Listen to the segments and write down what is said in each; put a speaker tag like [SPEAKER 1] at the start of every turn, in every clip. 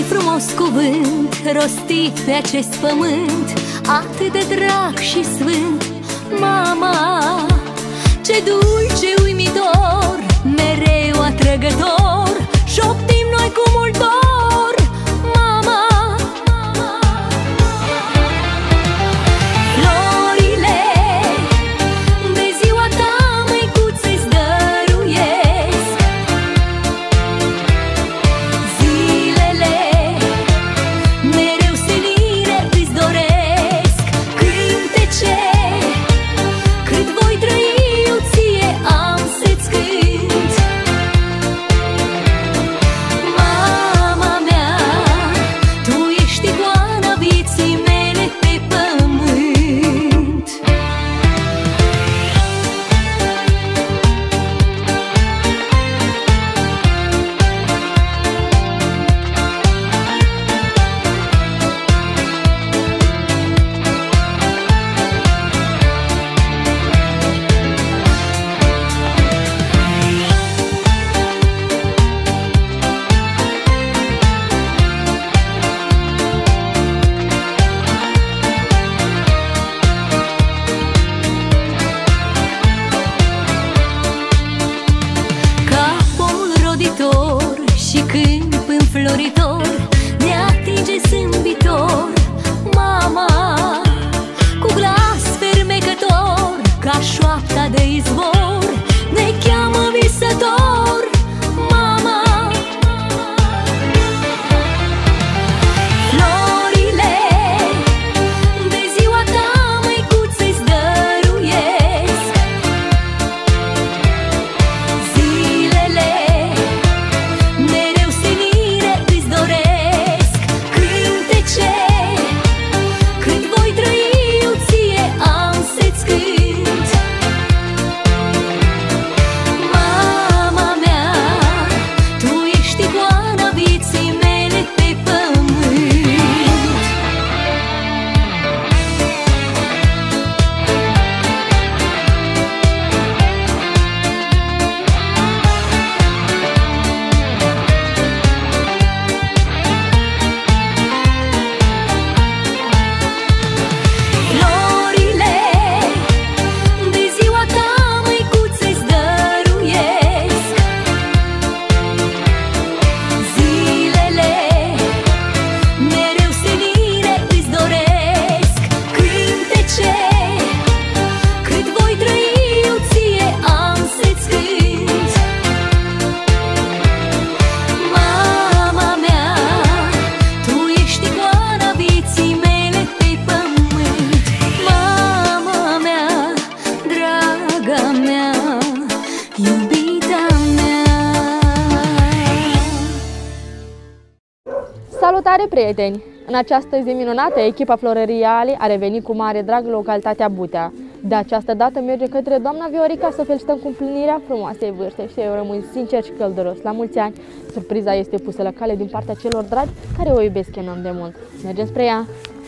[SPEAKER 1] frumos cuvânt rostit pe acest pământ, atât de drag și sfânt. Mama, ce dulce, uimitor, mereu atrăgător, șoptim noi cu mult dor. Mama, florile de ziua ta, măicuță-ți dăruiesc. Zilele mereu senire îți doresc. Cântece cât voi trăi eu ție am să-ți cânt. Mama mea, tu ești icoana vieții mele pe pământ. Ca pomul roditor și câmp înfloritor, ne atinge zâmbitor. Mama, cu glas fermecător, ca șoapta de izvor, ne cheamă visător. Mama, florile de ziua ta, măicuță-ți dăruiesc. Zilele mereu senire îți doresc. Cântece cât voi trăi eu ție am să-ți cânt. Mama mea, tu ești icoana vieții mele pe pământ. Florile de ziua ta, măicuță-ți dăruiesc. Zilele mereu senire îți doresc. Cântece cât voi trăi eu ție am să-ți cânt. Mama mea, tu ești icoana vieții mele pe pământ. Mama mea, draga mea, iubita mea.
[SPEAKER 2] Salutare, prieteni! În această zi minunată, echipa Florăriei Ali a revenit cu mare drag în localitatea Butea. De această dată merge către doamna Viorica să felicităm cu împlinirea frumoasei vârste și eu rămân sincer și călduros la mulți ani. Surpriza este pusă la cale din partea celor dragi care o iubesc enorm de mult. Mergem spre ea!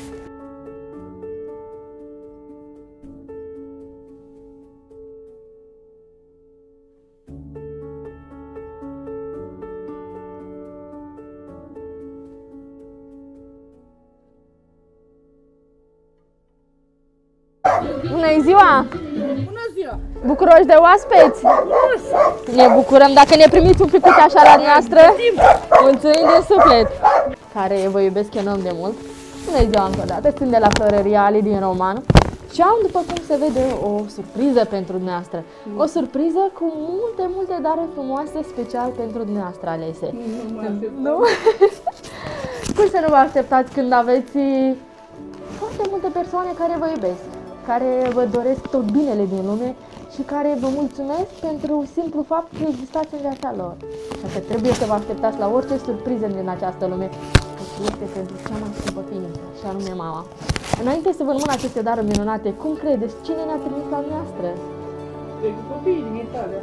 [SPEAKER 2] Bună ziua!
[SPEAKER 3] Bună ziua!
[SPEAKER 2] Bucuroși de oaspeți? Ne bucurăm dacă ne primiți un pic așa la noastră. Mulțumim de suflet! Care vă iubesc enorm de mult. Bună ziua încă o dată, sunt de la Florăria Ali din Roman și am, după cum se vede, o surpriză pentru dumneavoastră. O surpriză cu multe daruri frumoase, special pentru dumneavoastră alese. Nu? Cum să nu vă așteptați când aveți foarte multe persoane care vă iubesc, care vă doresc tot binele din lume și care vă mulțumesc pentru simplu fapt că existați în viața lor. Așa că trebuie să vă așteptați la orice surpriză din această lume, că este pentru cea mai scumpă ființă, și anume mama. Înainte să vă rămân aceste daruri minunate, cum credeți? Cine ne-a trimis la noastră?
[SPEAKER 3] Copiii din Italia.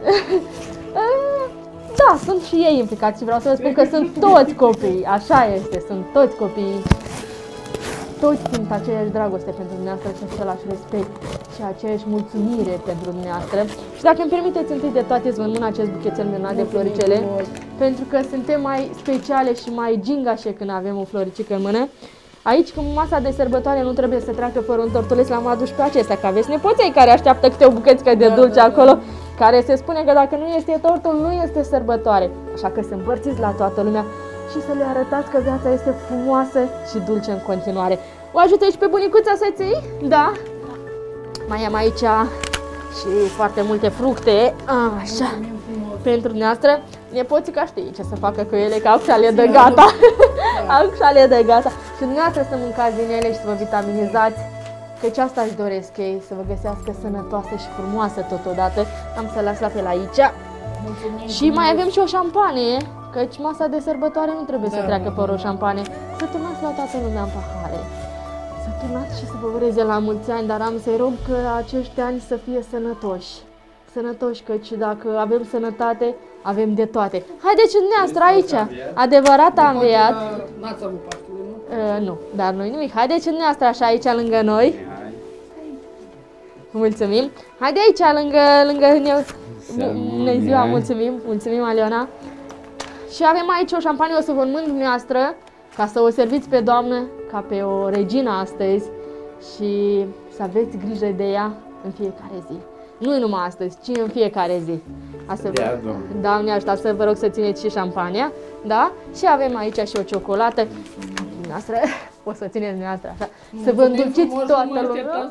[SPEAKER 2] Da, sunt și ei implicați și vreau să vă spun că sunt toți copii, așa este, sunt toți copiii. toți simt aceeași dragoste pentru dumneavoastră și același respect și aceeași mulțumire pentru dumneavoastră. Și dacă îmi permiteți, întâi de toate îți vă mâna acest buchețel minunat de floricele, pentru că suntem mai speciale și mai gingașe când avem o floricică în mână. Aici, când masa de sărbătoare nu trebuie să treacă fără un tortuleț, l-am adus pe acestea, că aveți nepoței care așteaptă câte o bucățică de dulce acolo, care se spune că dacă nu este tortul, nu este sărbătoare. Așa că să împărțiți la toată lumea și să le arătați că viața este frumoasă și dulce în continuare. O ajută și pe bunicuța să ții? Da? Mai am aici și foarte multe fructe, așa, pentru dumneavoastră. Nepoțica știe ce să facă cu ele, că au șale de gata. Au șale de gata. Și dumneavoastră să mâncați din ele și să vă vitaminizați, căci asta își doresc ei, să vă găsească sănătoasă și frumoasă totodată. Am să las la fel aici. Și mai avem și o șampanie, căci masa de sărbătoare nu trebuie să treacă fără o șampanie. Să turnați la toată lumea în pahare. Să turnați și să vă ureze la mulți ani, dar am să-i rog că acești ani să fie sănătoși. Sănătoși, căci dacă avem sănătate, avem de toate. Haideți dumneavoastră aici, adevărat am înviat.
[SPEAKER 3] N-ați avut Paștele, nu?
[SPEAKER 2] Nu, dar noi nimic. Haideți dumneavoastră așa aici lângă noi. Mulțumim. Haide aici lângă Bună ziua, mulțumim Aliona. Și avem aici o șampanie, o să vă înmânt dumneavoastră, ca să o serviți pe doamnă, ca pe o regină astăzi și să aveți grijă de ea în fiecare zi. Nu numai astăzi, ci în fiecare zi. Doamne ajută, să vă rog să țineți și șampania, da? Și avem aici și o ciocolată. Dumneavoastră, o să țineți dumneavoastră așa, să vă îndulciți toată lumea.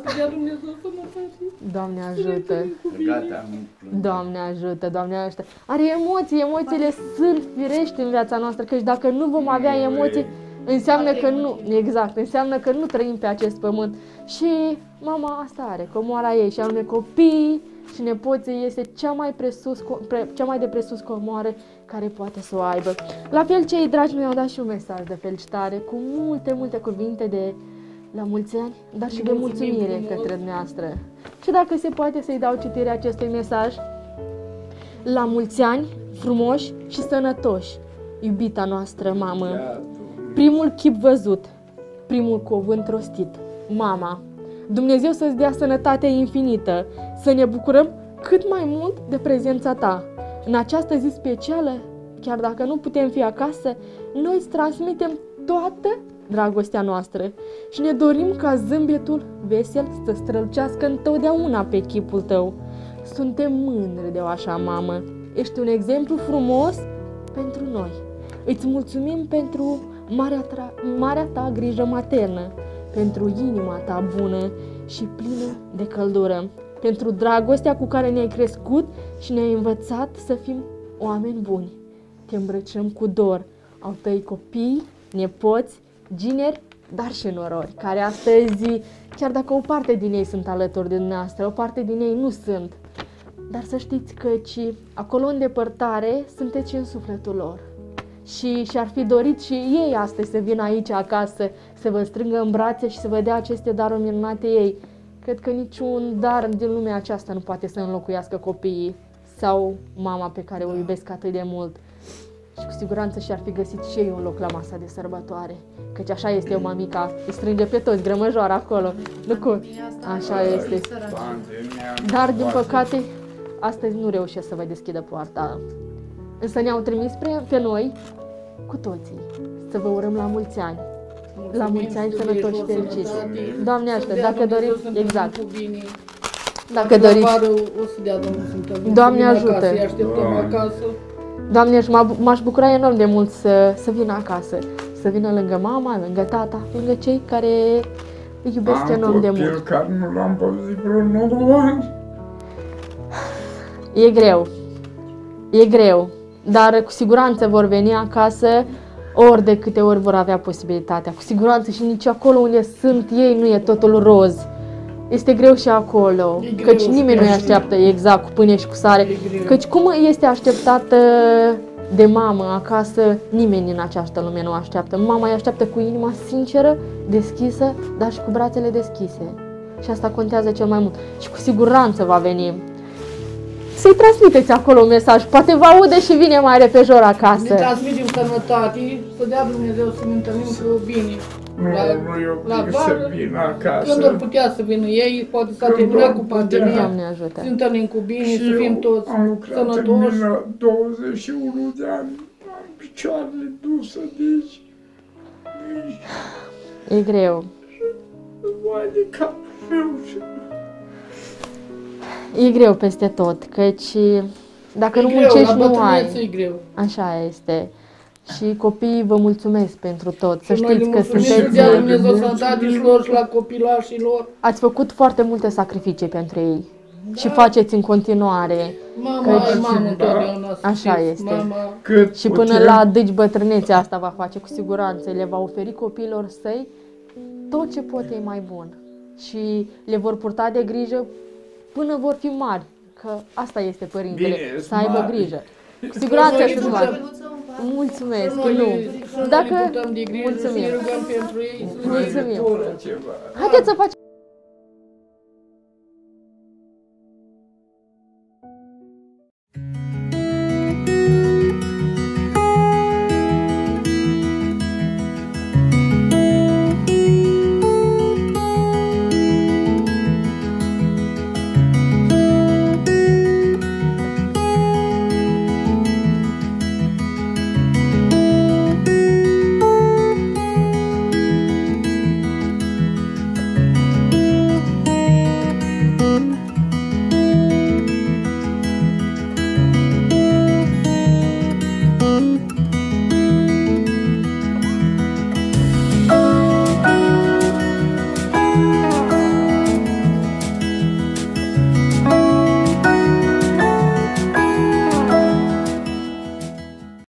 [SPEAKER 2] Doamne ajută! Doamne ajută, Doamne ajută! Are emoții, emoțiile sunt firești în viața noastră, căci dacă nu vom avea emoții, înseamnă că nu, exact, înseamnă că nu trăim pe acest pământ. Și mama asta are, comoara ei, și anume copiii și nepoții este cea mai de presus comoară care poate să o aibă. La fel, cei dragi mi-au dat și un mesaj de felicitare cu multe cuvinte de la mulți ani, dar și de mulțumire către dumneavoastră. Și dacă se poate să-i dau citirea acestui mesaj: la mulți ani, frumoși și sănătoși, iubita noastră mamă. Primul chip văzut, primul cuvânt rostit, mama. Dumnezeu să-ți dea sănătate infinită, să ne bucurăm cât mai mult de prezența ta. În această zi specială, chiar dacă nu putem fi acasă, noi îți transmitem toată dragostea noastră și ne dorim ca zâmbetul vesel să strălucească întotdeauna pe chipul tău. Suntem mândri de o așa mamă. Ești un exemplu frumos pentru noi. Îți mulțumim pentru marea ta grijă maternă, pentru inima ta bună și plină de căldură, pentru dragostea cu care ne-ai crescut și ne-ai învățat să fim oameni buni. Te îmbrăcăm cu dor au tăi copii, nepoți, gineri, dar și norori, care astăzi, chiar dacă o parte din ei sunt alături de dumneavoastră, o parte din ei nu sunt, dar să știți că acolo în depărtare sunteți și în sufletul lor. Și și-ar fi dorit și ei astăzi să vină aici acasă, să vă strângă în brațe și să vă dea aceste daruri minunate ei. Cred că niciun dar din lumea aceasta nu poate să înlocuiască copiii sau mama pe care o iubesc atât de mult. Și cu siguranță și-ar fi găsit și ei un loc la masa de sărbătoare. Căci așa este o mamica, îi strânge pe toți, grămăjoară acolo. Așa este. Dar, din păcate, astăzi nu reușesc să vă deschidă poarta. Însă ne-au trimis pe noi, cu toții, să vă urăm la mulți ani. La mulți ani sănătoși și fericiți. Doamne ajută, dacă doriți, exact. Dacă doriți, Doamne ajută. Doamne, m-aș bucura enorm de mult să vină acasă. Să vină lângă mama, lângă tata, lângă cei care îi iubesc enorm de mult.
[SPEAKER 4] Care nu l-am păzit vreo 9 ani.
[SPEAKER 2] E greu. E greu. Dar cu siguranță vor veni acasă ori de câte ori vor avea posibilitatea. Cu siguranță și nici acolo unde sunt ei nu e totul roz. Este greu și acolo, căci nimeni nu-i așteaptă exact cu pâine și cu sare. Căci cum este așteptată de mamă acasă, nimeni în această lume nu o așteaptă. Mama îi așteaptă cu inima sinceră, deschisă, dar și cu brațele deschise. Și asta contează cel mai mult. Și cu siguranță va veni. Să-i transmiteți acolo un mesaj, poate vă aude și vine mai repejor acasă.
[SPEAKER 3] Ne transmitem sănătate, să dea Dumnezeu să ne întâlnim cu bine.
[SPEAKER 4] Nu e
[SPEAKER 3] la
[SPEAKER 4] ok să
[SPEAKER 3] vară,
[SPEAKER 4] vin acasă.
[SPEAKER 3] când ori putea să vină ei, poate s-a
[SPEAKER 4] Când
[SPEAKER 3] terminat
[SPEAKER 4] ori
[SPEAKER 3] cu
[SPEAKER 4] putea.
[SPEAKER 3] pandemia.
[SPEAKER 2] Doamne ajută.
[SPEAKER 3] Să întâlnim cu bine,
[SPEAKER 4] Și
[SPEAKER 3] să fim
[SPEAKER 4] eu
[SPEAKER 3] toți
[SPEAKER 4] am lucrat în
[SPEAKER 3] sănătoși.
[SPEAKER 4] mină 21 de ani, am picioarele duse, deci
[SPEAKER 2] E greu.
[SPEAKER 4] vai de capul meu și...
[SPEAKER 2] E greu peste tot, căci dacă
[SPEAKER 3] E
[SPEAKER 2] nu
[SPEAKER 3] greu,
[SPEAKER 2] muncești,
[SPEAKER 3] la
[SPEAKER 2] nu
[SPEAKER 3] bătrânețe
[SPEAKER 2] ai.
[SPEAKER 3] e greu.
[SPEAKER 2] Așa este. Și copiii vă mulțumesc pentru tot. Să
[SPEAKER 3] Și noi le
[SPEAKER 2] știți că
[SPEAKER 3] mulțumim
[SPEAKER 2] sunteți...
[SPEAKER 3] și dea Dumnezeu sănătatea și la copilașilor.
[SPEAKER 2] Ați făcut foarte multe sacrificii pentru ei. Și faceți în continuare.
[SPEAKER 3] Mama
[SPEAKER 2] Căci-
[SPEAKER 3] e mamă întotdeauna, să
[SPEAKER 2] Așa
[SPEAKER 3] știți.
[SPEAKER 2] este.
[SPEAKER 3] Mama,
[SPEAKER 4] Cât
[SPEAKER 2] Și până
[SPEAKER 4] putem,
[SPEAKER 2] la adânci bătrânețe asta va face cu siguranță. Le va oferi copiilor săi tot ce pot ei mai bun. Și le vor purta de grijă până vor fi mari. Că asta este părintele,
[SPEAKER 4] Bine,
[SPEAKER 2] să aibă
[SPEAKER 4] mari.
[SPEAKER 2] grijă. Cu siguranță
[SPEAKER 3] Noi
[SPEAKER 2] sunt
[SPEAKER 3] le
[SPEAKER 2] mari.
[SPEAKER 3] putem-
[SPEAKER 2] Mulțumesc,
[SPEAKER 3] Noi
[SPEAKER 2] nu.
[SPEAKER 3] le
[SPEAKER 2] Dacă...
[SPEAKER 3] purtăm de grijă și
[SPEAKER 2] Mulțumim.
[SPEAKER 3] le rugăm pentru ei.
[SPEAKER 2] Mulțumim.
[SPEAKER 4] ceva.
[SPEAKER 2] Haideți să facem